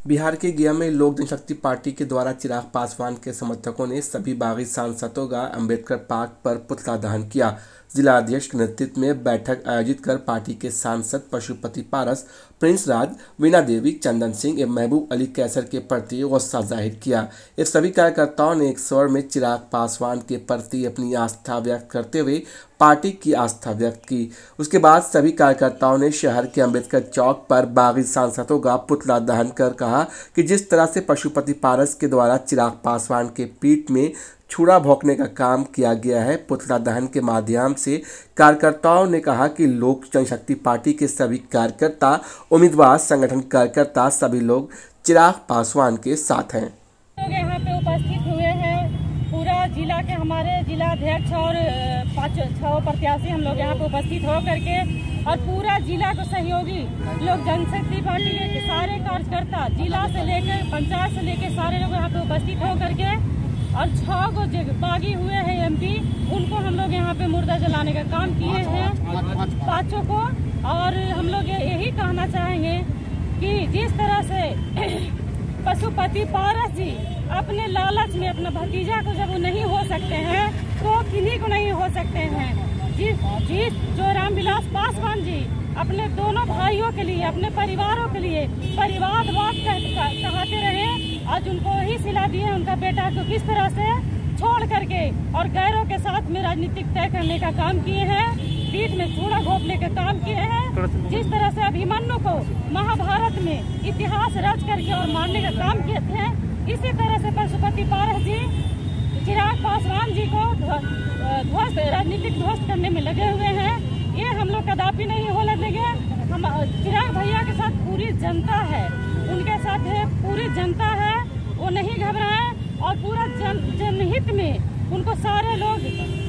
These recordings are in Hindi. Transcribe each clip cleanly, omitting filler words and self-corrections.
बिहार के गया में लोक जनशक्ति पार्टी के द्वारा चिराग पासवान के समर्थकों ने सभी बागी सांसदों का अंबेडकर पार्क पर पुतला दहन किया। जिला अध्यक्ष के नेतृत्व में बैठक आयोजित कर पार्टी के सांसद पशुपति पारस, प्रिंस राज, वीणा देवी, चंदन सिंह एवं महबूब अली कैसर के प्रति गुस्सा जाहिर किया। इस सभी कार्यकर्ताओं ने एक स्वर में चिराग पासवान के प्रति अपनी आस्था व्यक्त करते हुए पार्टी की आस्था व्यक्त की। उसके बाद सभी कार्यकर्ताओं ने शहर के अंबेडकर चौक पर बागी सांसदों का पुतला दहन कर कहा कि जिस तरह से पशुपति पारस के द्वारा चिराग पासवान के पीठ में छुरा भोंकने का काम किया गया है। पुतला दहन के माध्यम से कार्यकर्ताओं ने कहा कि लोक जनशक्ति पार्टी के सभी कार्यकर्ता, उम्मीदवार, संगठन कार्यकर्ता सभी लोग चिराग पासवान के साथ हैं। लोग यहाँ पे उपस्थित हुए हैं, पूरा जिला के हमारे जिलाध्यक्ष और 5-6 प्रत्याशी हम लोग यहाँ पे उपस्थित हो करके और पूरा जिला को सहयोगी लोग जनशक्ति पार्टी के सारे कार्यकर्ता जिला से लेकर पंचायत से लेकर सारे लोग यहाँ पे उपस्थित हो करके और 6 गो बागी हुए हैं एमपी, उनको हम लोग यहाँ पे मुर्दा जलाने का काम किए हैं 5 को। और हम लोग यही कहना चाहेंगे कि जिस तरह से पशुपति पारस जी अपने लालच में अपना भतीजा को जब वो नहीं हो सकते हैं तो किन्हीं को नहीं हो सकते हैं। जिस जो रामविलास पासवान जी अपने दोनों भाइयों के लिए, अपने परिवारों के लिए परिवारवाद कहते रहे, आज उनको ही सिला दिए उनका बेटा को किस तरह से छोड़ करके और गैरों के साथ में राजनीतिक तय करने का काम किए हैं, पीठ में छुरा घोंपने का काम किए हैं। जिस तरह से अभिमन्यु को महाभारत में इतिहास रच करके और मारने का काम किए थे, इसी तरह से पशुपति पारस जी चिराग पासवान जी को ध्वस्त, राजनीतिक ध्वस्त करने में लगे हुए हैं। ये हम लोग कदापि नहीं होने देंगे। हम चिराग भैया के साथ पूरी जनता है, उनके साथ है पूरी जनता है, वो नहीं घबराए और पूरा जनहित में उनको सारे लोग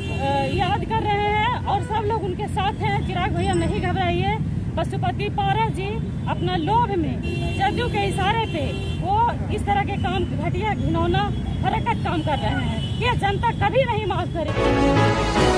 याद कर रहे हैं और सब लोग उनके साथ हैं। चिराग भैया नहीं घबराइए। पशुपति पारस जी अपना लोभ में जदयू के इशारे पे वो इस तरह के काम, घटिया घिनौना हरकत काम कर रहे हैं। ये जनता कभी नहीं माफ करेगी।